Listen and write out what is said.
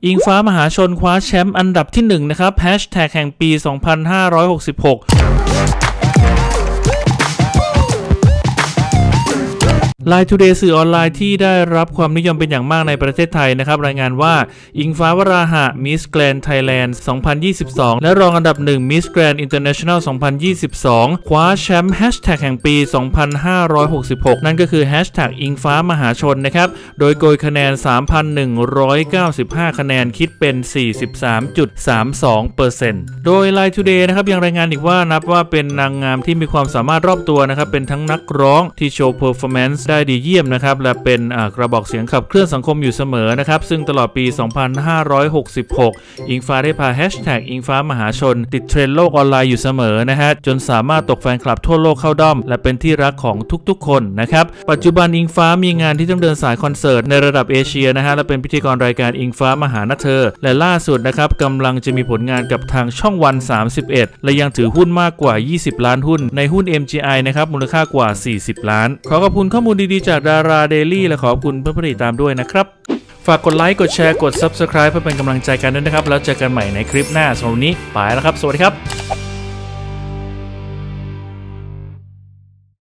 อิงฟ้ามหาชนคว้าแชมป์อันดับที่1นะครับแฮชแท็กแห่งปี 2566Line Today สื่อออนไลน์ที่ได้รับความนิยมเป็นอย่างมากในประเทศไทยนะครับรายงานว่าอิงฟ้าวราหะ Miss Grand Thailand 2022 และรองอันดับ1 Miss Grand International 2022 คว้าแชมป์แฮชแท็กแห่งปี 2566 นั่นก็คือแฮชแท็กอิงฟ้ามหาชนนะครับโดยโกยคะแนน 3,195 คะแนนคิดเป็น 43.32% โดย Line Today นะครับยังรายงานอีกว่านับว่าเป็นนางงามที่มีความสามารถรอบตัวนะครับเป็นทั้งนักร้องที่โชว์ performanceได้ดีเยี่ยมนะครับและเป็นกระบอกเสียงขับเคลื่อนสังคมอยู่เสมอนะครับซึ่งตลอดปี 2566 อิงฟ้าได้พาแฮชแท็กอิงฟ้ามหาชนติดเทรนด์โลกออนไลน์อยู่เสมอนะฮะจนสามารถตกแฟนคลับทั่วโลกเข้าด้อมและเป็นที่รักของทุกๆคนนะครับปัจจุบันอิงฟ้ามีงานที่ต้องเดินสายคอนเสิร์ตในระดับเอเชียนะฮะและเป็นพิธีกรรายการอิงฟ้ามาหานะเธอและล่าสุดนะครับกำลังจะมีผลงานกับทางช่องวัน 31และยังถือหุ้นมากกว่า20ล้านหุ้นในหุ้น MGI นะครับมูลค่ากว่า40ล้านขอขอบคุณข้อมูลดีๆจากดาราเดลี่และขอบคุณเพื่อนๆติดตามด้วยนะครับฝากกดไลค์กดแชร์กด Subscribe เพื่อเป็นกำลังใจกันด้วยนะครับแล้วเจอกันใหม่ในคลิปหน้าสำหรับวันนี้ไปแล้วครับสวัสดีครับ